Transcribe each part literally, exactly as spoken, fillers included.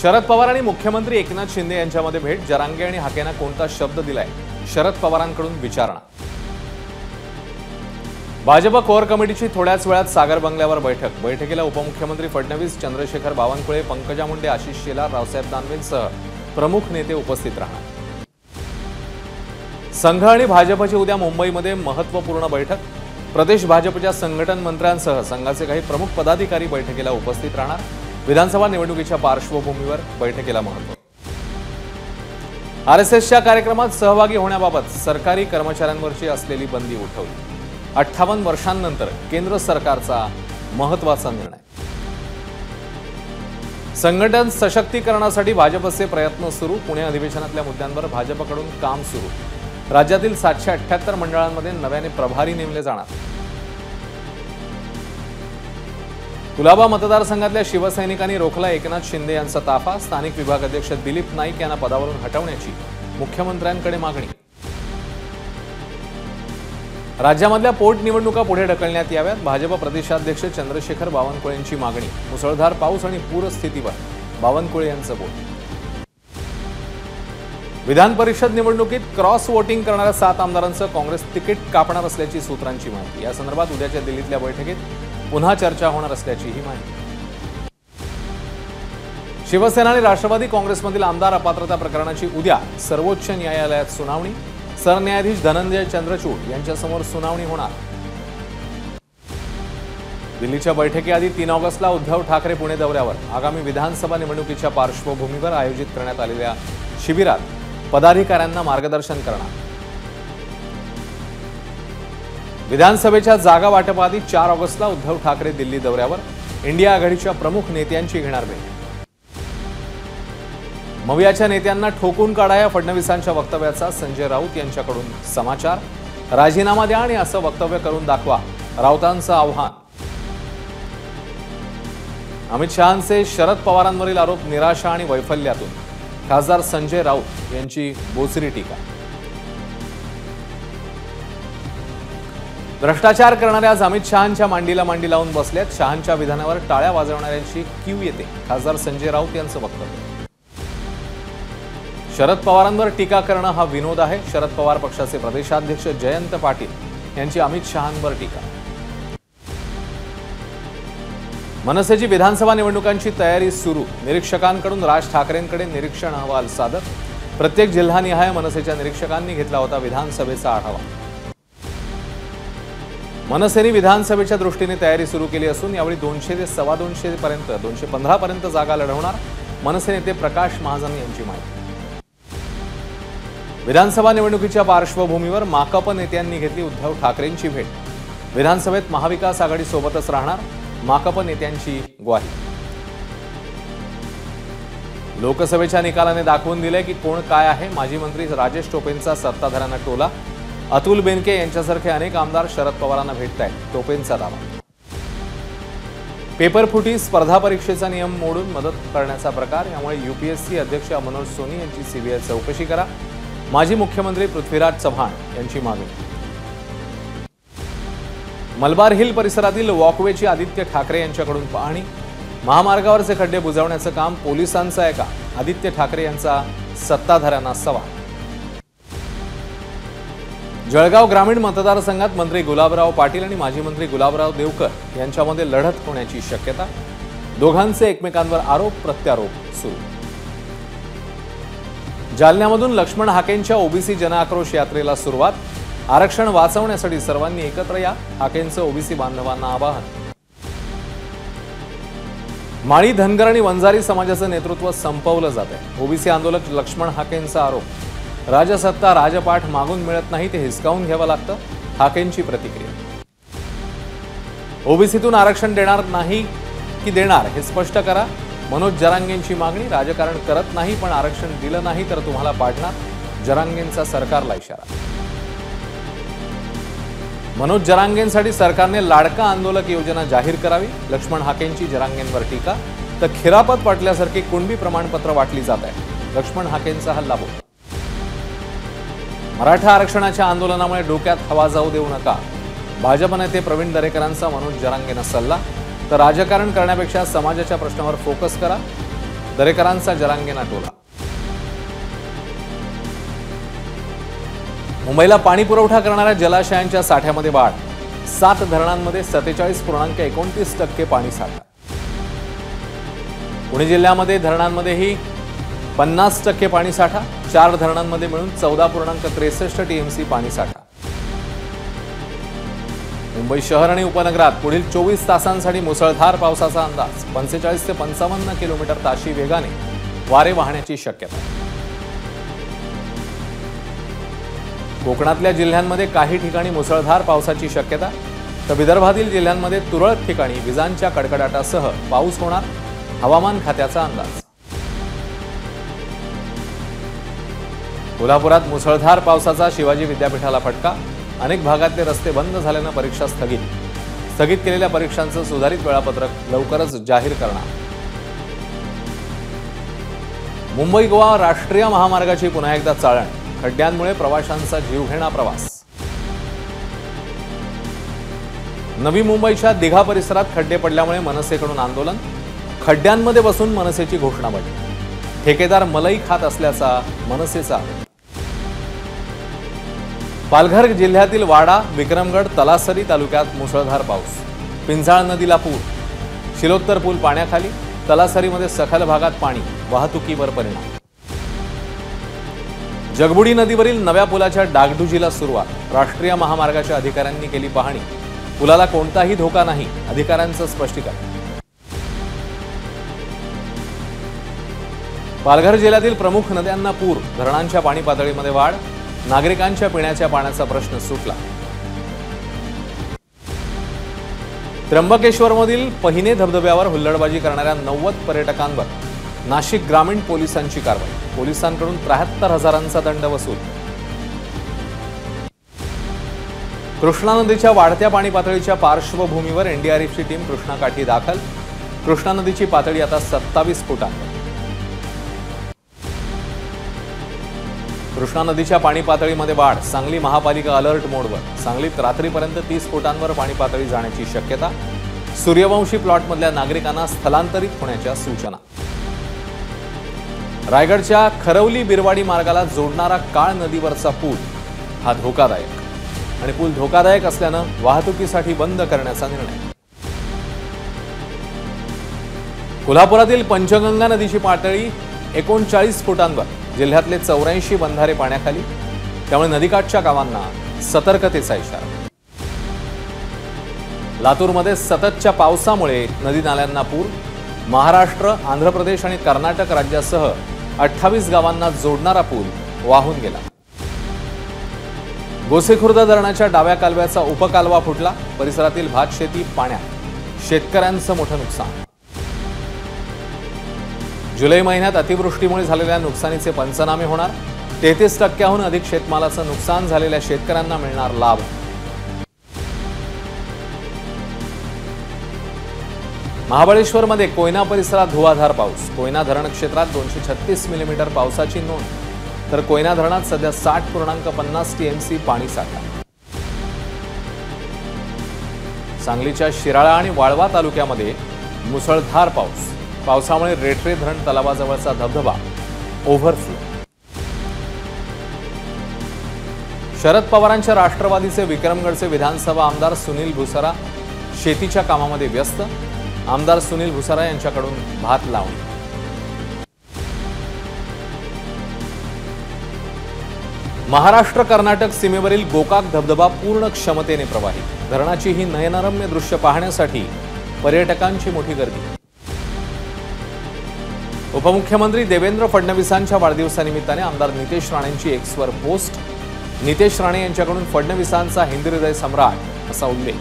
शरद पवार आणि मुख्यमंत्री एकनाथ शिंदे यांच्यामध्ये भेट. जरांगे आणि हाकेंना कोणता शब्द दिलाय, शरद पवारांकडून विचारणा. भाजप कोर कमिटीची थोड्याच वेळात सागर बंगल्यावर बैठक. बैठकीला उपमुख्यमंत्री फडणवीस, चंद्रशेखर बावनकुळे, पंकजा मुंडे, आशिष शेलार, रावसाहेब दानवेंसह प्रमुख नेते उपस्थित राहणार. संघ आणि भाजपची उद्या मुंबईमध्ये महत्त्वपूर्ण बैठक. प्रदेश भाजपच्या संघटन मंत्र्यांसह संघाचे काही प्रमुख पदाधिकारी बैठकीला उपस्थित राहणार. विधानसभा निवडणुकीच्या पार्श्वभूमीवर बैठकीला महत्त्व. आरएसएसच्या कार्यक्रमात सहभागी होण्याबाबत सरकारी कर्मचाऱ्यांवरची असलेली बंदी उठवली. अठ्ठावन्न वर्षांनंतर केंद्र सरकारचा महत्त्वाचा निर्णय. संघटन सशक्तीकरणासाठी भाजपचे प्रयत्न सुरू. पुणे अधिवेशनातल्या मुद्द्यांवर भाजपकडून काम सुरू. राज्यातील सातशे अठ्ठ्याहत्तर मंडळांमध्ये नव्याने प्रभारी नेमले जाणार. कुलाबा मतदारसंघातल्या शिवसैनिकांनी रोखला एकनाथ शिंदे यांचा ताफा. स्थानिक विभागाध्यक्ष दिलीप नाईक यांना पदावरून हटवण्याची मुख्यमंत्र्यांकडे मागणी. राज्यामधल्या पोटनिवडणुका पुढे ढकलण्यात याव्यात. भाजप प्रदेशाध्यक्ष चंद्रशेखर बावनकुळेंची मागणी. मुसळधार पाऊस आणि पूरस्थितीवर बावनकुळे यांचं बोल. विधान परिषद निवडणुकीत क्रॉस वोटिंग करणाऱ्या सात आमदारांचं काँग्रेस तिकीट कापणार असल्याची सूत्रांची माहिती. या संदर्भात उद्याच्या दिल्लीतल्या बैठकीत पुन्हा चर्चा होणार असल्याचीही माहिती. शिवसेना आणि राष्ट्रवादी काँग्रेसमधील आमदार अपात्रता प्रकरणाची उद्या सर्वोच्च न्यायालयात सुनावणी. सरन्यायाधीश धनंजय चंद्रचूड यांच्यासमोर सुनावणी होणार. दिल्लीच्या बैठकीआधी तीन ऑगस्टला उद्धव ठाकरे पुणे दौऱ्यावर. आगामी विधानसभा निवडणुकीच्या पार्श्वभूमीवर आयोजित करण्यात आलेल्या शिबिरात पदाधिकाऱ्यांना मार्गदर्शन करणार. विधानसभेच्या जागा वाटपाआधी चार ऑगस्टला उद्धव ठाकरे दिल्ली दौऱ्यावर. इंडिया आघाडीच्या प्रमुख नेत्यांची घेणार भेट. मवियाच्या नेत्यांना ठोकून काढा या फडणवीसांच्या वक्तव्याचा संजय राऊत यांच्याकडून समाचार. राजीनामा द्या आणि असं वक्तव्य करून दाखवा, राऊतांचं आव्हान. अमित शहांचे शरद पवारांवरील आरोप निराशा आणि वैफल्यातून. खासदार संजय राऊत यांची बोचरी टीका. भ्रष्टाचार करणाऱ्या आज अमित शहांच्या मांडीला मांडी लावून बसल्यात. शहांच्या विधानावर टाळ्या वाजवणाऱ्यांची क्यू येते. खासदार संजय राऊत यांचं वक्तव्य. शरद पवारांवर टीका करणं हा विनोद आहे. शरद पवार पक्षाचे प्रदेशाध्यक्ष जयंत पाटील यांची अमित शहांवर टीका. मनसेची विधानसभा निवडणुकांची तयारी सुरू. निरीक्षकांकडून राज ठाकरेंकडे निरीक्षण अहवाल सादर. प्रत्येक जिल्हानिहाय मनसेच्या निरीक्षकांनी घेतला होता विधानसभेचा आढावा. मनसेने विधानसभेच्या दृष्टीने तयारी सुरू केली असून यावेळी दोनशे ते सव्वा दोनशे पर्यंत दोनशे पंधरा पर्यंत जागा लढवणार. मनसे नेते प्रकाश महाजन यांची माहिती. विधानसभा निवडणुकीच्या पार्श्वभूमीवर माकप नेत्यांनी घेतली उद्धव ठाकरेंची भेट. विधानसभेत महाविकास आघाडी सोबतच राहणार. माकप नेत्यांची ग्वाही. लोकसभेच्या निकालाने दाखवून दिले की कोण काय आहे. माजी मंत्री राजेश टोपेंचा सत्ताधाऱ्यांना टोला. अतुल बेनके यांच्यासारखे अनेक आमदार शरद पवारांना भेटतायत, टोपेंचा दावा. पेपरफुटी स्पर्धा परीक्षेचा नियम मोडून मदत करण्याचा प्रकार. यामुळे यूपीएससी अध्यक्ष मनोज सोनी यांची सीबीआय चौकशी करा. माजी मुख्यमंत्री पृथ्वीराज चव्हाण यांची मागणी. मलबार हिल परिसरातील वॉकवेची आदित्य ठाकरे यांच्याकडून पाहणी. महामार्गावरचे खड्डे बुजवण्याचं काम पोलिसांचं आहे का, आदित्य ठाकरे यांचा सत्ताधाऱ्यांना सवाल. जळगाव ग्रामीण मतदारसंघात मंत्री गुलाबराव पाटील आणि माजी मंत्री गुलाबराव देवकर यांच्यामध्ये लढत होण्याची शक्यता. दोघांचे एकमेकांवर आरोप प्रत्यारोप सुरू. जालन्यामधून लक्ष्मण हाकेंच्या ओबीसी जनआक्रोश यात्रेला सुरुवात. आरक्षण वाचवण्यासाठी सर्वांनी एकत्र या, हाकेंचं ओबीसी बांधवांना आवाहन. माळी धनगर आणि वंजारी समाजाचं नेतृत्व संपवलं जात आहे. ओबीसी आंदोलक लक्ष्मण हाकेंचा आरोप. राजसत्ता राजपाठ मागून मिळत नाही, ते हिसकावून घ्यावं लागतं. हाकेंची प्रतिक्रिया. ओबीसीतून आरक्षण देणार नाही की देणार हे स्पष्ट करा. मनोज जरांगेंची मागणी. राजकारण करत नाही पण आरक्षण दिलं नाही तर तुम्हाला पाडणार. जरांगेंचा सरकारला इशारा. मनोज जरांगेंसाठी सरकारने लाडका आंदोलक योजना जाहीर करावी. लक्ष्मण हाकेंची जरांगेंवर टीका. तर खिरापत वाटल्यासारखी कुणबी प्रमाणपत्र वाटली जात आहे. लक्ष्मण हाकेंचा हल्ला बोल. मराठा आरक्षणाच्या आंदोलनामुळे डोक्यात हवा जाऊ देऊ नका. भाजप नेते प्रवीण दरेकरांचा मनोज जरांगेंना सल्ला. तर राजकारण करण्यापेक्षा समाजाच्या प्रश्नावर फोकस करा. दरेकरांचा जरांगेंना टोला. मुंबईला पाणी पुरवठा करणाऱ्या जलाशयांच्या साठ्यामध्ये वाढ. सात धरणांमध्ये सत्तेचाळीस पूर्णांक एकोणतीस टक्के पाणी साठा. पुणे जिल्ह्यामध्ये धरणांमध्येही पन्नास टक्के पाणी साठा. चार धरणांमध्ये मिळून चौदा पूर्णांक त्रेसष्ट टीएमसी पाणी साठा. मुंबई शहर आणि उपनगरात पुढील चोवीस तासांसाठी मुसळधार पावसाचा अंदाज. पंचेचाळीस ते पंचावन्न किलोमीटर ताशी वेगाने वारे वाहण्याची शक्यता. कोकणातल्या जिल्ह्यांमध्ये काही ठिकाणी मुसळधार पावसाची शक्यता, तर विदर्भातील जिल्ह्यांमध्ये तुरळक ठिकाणी विजांच्या कडकडाटासह पाऊस होणार, हवामान खात्याचा अंदाज. कोल्हापुरात मुसळधार पावसाचा शिवाजी विद्यापीठाला फटका. अनेक भागातले रस्ते बंद झाल्यानं परीक्षा स्थगित. स्थगित केलेल्या परीक्षांचं सुधारित वेळापत्रक लवकरच जाहीर करणार. मुंबई गोवा राष्ट्रीय महामार्गाची पुन्हा एकदा चाळण. खड्ड्यांमुळे प्रवाशांचा जीवघेणा प्रवास. नवी मुंबईच्या दिघा परिसरात खड्डे पडल्यामुळे मनसेकडून आंदोलन. खड्ड्यांमध्ये बसून मनसेची घोषणाबाजी. ठेकेदार मलाई खात असल्याचा मनसेचा आरोप. पालघर जिल्ह्यातील वाडा, विक्रमगड, तलासरी तालुक्यात मुसळधार पाऊस. पिंजाळ नदीला पूर. शिलोत्तर पूल पाण्याखाली. तलासरीमध्ये सखल भागात पाणी. वाहतुकीवर परिणाम. जगबुडी नदीवरील नव्या पुलाच्या डागडुजीला सुरुवात. राष्ट्रीय महामार्गाच्या अधिकाऱ्यांनी केली पाहणी. पुलाला कोणताही धोका नाही, अधिकाऱ्यांचं स्पष्टीकरण. पालघर जिल्ह्यातील प्रमुख नद्यांना पूर. धरणांच्या पाणी पातळीमध्ये वाढ. नागरिकांच्या पिण्याच्या पाण्याचा प्रश्न सुटला. त्र्यंबकेश्वरमधील पहिने धबधब्यावर हुल्लडबाजी करणाऱ्या नव्वद पर्यटकांवर नाशिक ग्रामीण पोलिसांची कारवाई. पोलिसांकडून त्र्याहत्तर हजारांचा दंड वसूल. कृष्णा नदीच्या वाढत्या पाणी पातळीच्या पार्श्वभूमीवर एनडीआरएफची टीम कृष्णाकाठी दाखल. कृष्णा नदीची पातळी आता सत्तावीस फुटांवर. कृष्णा नदीच्या पाणी पातळीमध्ये वाढ. सांगली महापालिका अलर्ट मोडवर. सांगलीत रात्रीपर्यंत तीस फुटांवर पाणी पातळी जाण्याची शक्यता. सूर्यवंशी प्लॉटमधल्या नागरिकांना स्थलांतरित होण्याच्या सूचना. रायगडच्या खरवली बिरवाडी मार्गाला जोडणारा काळ नदीवरचा पूल हा धोकादायक आणि पूल धोकादायक असल्यानं वाहतुकीसाठी बंद करण्याचा निर्णय. कोल्हापुरातील पंचगंगा नदीची पातळी एकोणचाळीस फुटांवर. जिल्ह्यातले चौऱ्याऐंशी बंधारे पाण्याखाली. त्यामुळे नदीकाठच्या गावांना सतर्कतेचा इशारा. लातूरमध्ये सततच्या पावसामुळे नदी नाल्यांना पूर. महाराष्ट्र, आंध्र प्रदेश आणि कर्नाटक राज्यासह अठ्ठावीस गावांना जोडणारा पूल वाहून गेला. गोसेखुर्द धरणाच्या डाव्या कालव्याचा उपकालवा फुटला. परिसरातील भात शेती पाण्यात. शेतकऱ्यांचं मोठं नुकसान. जुलै महिन्यात अतिवृष्टीमुळे झालेल्या नुकसानीचे पंचनामे होणार. तेहतीस टक्क्याहून अधिक शेतमालाचं नुकसान झालेल्या शेतकऱ्यांना मिळणार लाभ. महाबळेश्वरमध्ये कोयना परिसरात धुवाधार पाऊस. कोयना धरण क्षेत्रात दोनशे छत्तीस मिलीमीटर पावसाची नोंद. तर कोयना धरणात सध्या साठ पूर्णांक पन्नास टीएमसी पाणी साठा. सांगलीच्या शिराळा आणि वाळवा तालुक्यामध्ये मुसळधार पाऊस. पावसामुळे रेठरे धरण तलावाजवळचा धबधबा ओव्हरफ्लो. शरद पवारांच्या राष्ट्रवादीचे विक्रमगडचे विधानसभा आमदार सुनील भुसारा शेतीच्या कामामध्ये व्यस्त. आमदार सुनील भुसारा यांच्याकडून भात लावणी. महाराष्ट्र कर्नाटक सीमेवरील गोकाक धबधबा पूर्ण क्षमतेने प्रवाहित. धरणाची ही नयनरम्य दृश्य पाहण्यासाठी पर्यटकांची मोठी गर्दी. उपमुख्यमंत्री देवेंद्र फडणवीसांच्या वाढदिवसानिमित्ताने आमदार नितेश राणेंची एक्सवर पोस्ट. नितेश राणे यांच्याकडून फडणवीसांचा हिंदी हृदय सम्राट असा उल्लेख.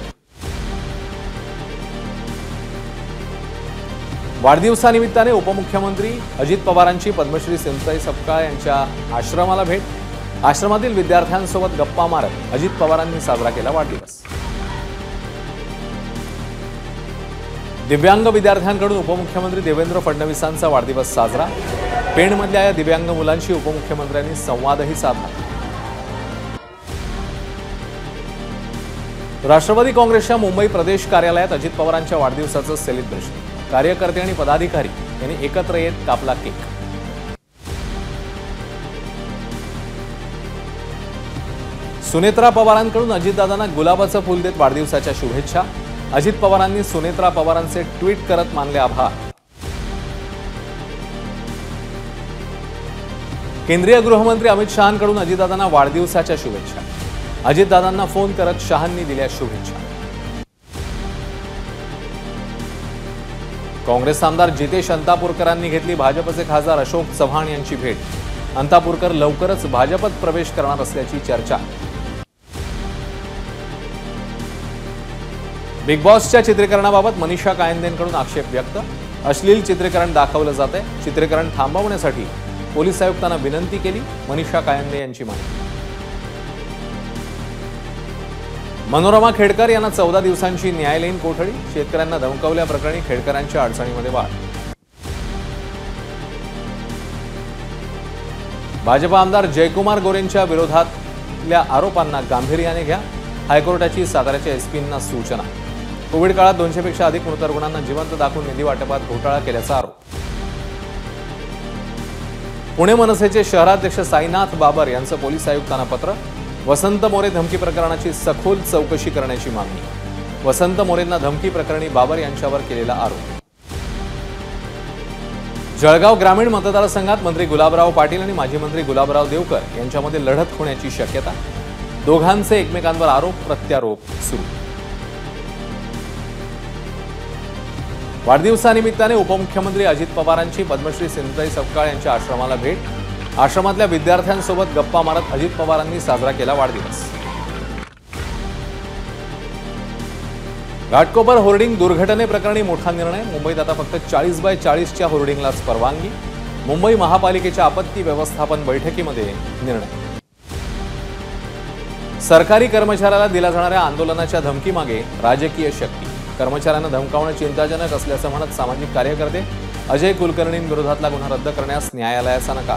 वाढदिवसानिमित्ताने उपमुख्यमंत्री अजित पवारांची पद्मश्री सिंताई सपकाळ यांच्या आश्रमाला भेट. आश्रमातील विद्यार्थ्यांसोबत गप्पा मारत अजित पवारांनी साजरा केला वाढदिवस. दिव्यांग विद्यार्थ्यांकडून उपमुख्यमंत्री देवेंद्र फडणवीसांचा वाढदिवस साजरा. पेणमधल्या या दिव्यांग मुलांशी उपमुख्यमंत्र्यांनी संवादही साधला. राष्ट्रवादी काँग्रेसच्या मुंबई प्रदेश कार्यालयात अजित पवारांच्या वाढदिवसाचं सेलिब्रेशन. कार्यकर्ते आणि पदाधिकारी यांनी एकत्र येत कापला केक. सुनेत्रा पवारांकडून अजितदादांना गुलाबाचं फूल देत वाढदिवसाच्या शुभेच्छा. अजित पवारांनी सुनेत्रा पवारांचे ट्विट करत मानले आभार. केंद्रीय गृहमंत्री अमित शहांकडून अजितदादांना वाढदिवसाच्या शुभेच्छा. अजितदादांना फोन करत शहांनी दिल्या शुभेच्छा. काँग्रेस आमदार जितेश अंतापूरकरांनी घेतली भाजपचे खासदार अशोक चव्हाण यांची भेट. अंतापूरकर लवकरच भाजपत प्रवेश करणार असल्याची चर्चा. बिग बॉसच्या चित्रीकरणाबाबत मनीषा कायंदेंकडून आक्षेप व्यक्त. अश्लील चित्रीकरण दाखवलं जातंय. चित्रीकरण थांबवण्यासाठी पोलीस आयुक्तांना विनंती केली. मनीषा कायंदे यांची माहिती. मनोरमा खेडकर यांना चौदा दिवसांची न्यायालयीन कोठडी. शेतकऱ्यांना धमकावल्याप्रकरणी खेडकरांच्या अडचणीमध्ये वाढ. भाजप आमदार जयकुमार गोरेंच्या विरोधातल्या आरोपांना गांभीर्याने घ्या. हायकोर्टाची साताऱ्याच्या एसपींना सूचना. कोविड काळात दोनशे पेक्षा अधिक मृत रुग्णांना जिवंत दाखवून निधी वाटपात घोटाळा केल्याचा आरोप. पुणे मनसेचे शहराध्यक्ष साईनाथ बाबर यांचं पोलीस आयुक्तांना पत्र. वसंत मोरे धमकी प्रकरणाची सखोल चौकशी करण्याची मागणी. वसंत मोरेंना धमकी प्रकरणी बाबर यांच्यावर केलेला आरोप. जळगाव ग्रामीण मतदारसंघात मंत्री गुलाबराव पाटील आणि माजी मंत्री गुलाबराव देवकर यांच्यामध्ये लढत होण्याची शक्यता. दोघांचे एकमेकांवर आरोप प्रत्यारोप सुरू. वाढदिवसानिमित्ताने उपमुख्यमंत्री अजित पवारांची पद्मश्री सिंधुताई सपकाळ यांच्या आश्रमाला भेट. आश्रमातल्या विद्यार्थ्यांसोबत गप्पा मारत अजित पवारांनी साजरा केला वाढदिवस. घाटकोपर होर्डिंग दुर्घटनेप्रकरणी मोठा निर्णय. मुंबईत आता फक्त चाळीस बाय चाळीसच्या होर्डिंगलाच परवानगी. मुंबई महापालिकेच्या आपत्ती व्यवस्थापन बैठकीमध्ये निर्णय. सरकारी कर्मचाऱ्याला दिल्या जाणाऱ्या आंदोलनाच्या धमकीमागे राजकीय शक्ती. कर्मचाऱ्यांना धमकावणं चिंताजनक असल्याचं म्हणत सामाजिक कार्यकर्ते अजय कुलकर्णींविरोधातला गुन्हा रद्द करण्यास न्यायालयाचा नकार.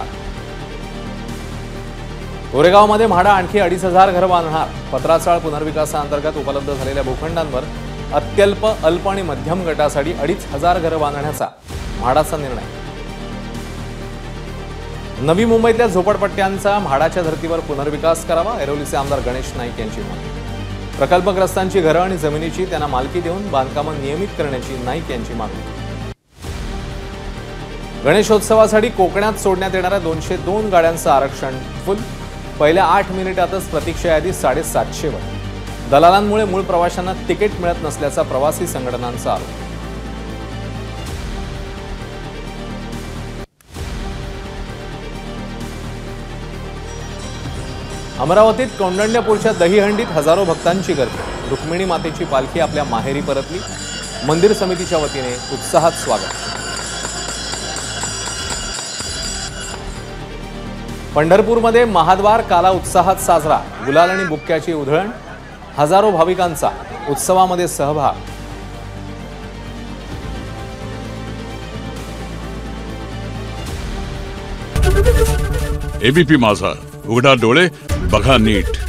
कोरेगावमध्ये म्हाडा आणखी अडीच हजार घरं बांधणार. पत्राचाळ पुनर्विकासाअंतर्गत उपलब्ध झालेल्या भूखंडांवर अत्यल्प अल्प आणि मध्यम गटासाठी अडीच हजार घरं बांधण्याचा म्हाडाचा निर्णय. नवी मुंबईतल्या झोपडपट्ट्यांचा म्हाडाच्या धर्तीवर पुनर्विकास करावा. ऐरोलीचे आमदार गणेश नाईक यांची मागणी. प्रकल्पग्रस्तांची घरं आणि जमिनीची त्यांना मालकी देऊन बांधकामं नियमित करण्याची नाईक यांची मागणी. गणेशोत्सवासाठी कोकणात सोडण्यात येणाऱ्या दोनशे दोन गाड्यांचं आरक्षण फुल. पहिल्या आठ मिनिटातच प्रतीक्षा यादी साडेसातशे वर. दलालांमुळे मूळ प्रवाशांना तिकीट मिळत नसल्याचा प्रवासी संघटनांचा आरोप. अमरावतीत कौंडण्यपूरच्या दहीहंडीत हजारो भक्तांची गर्दी. रुक्मिणी मातेची पालखी आपल्या माहेरी परतली. मंदिर समितीच्या वतीने उत्साहात स्वागत. पंढरपूरमध्ये महाद्वार काला उत्साहात साजरा. गुलाल आणि बुक्क्याची उधळण. हजारो भाविकांचा उत्सवामध्ये सहभाग. एबीपी माझा, उघडा डोळे बघा नीट.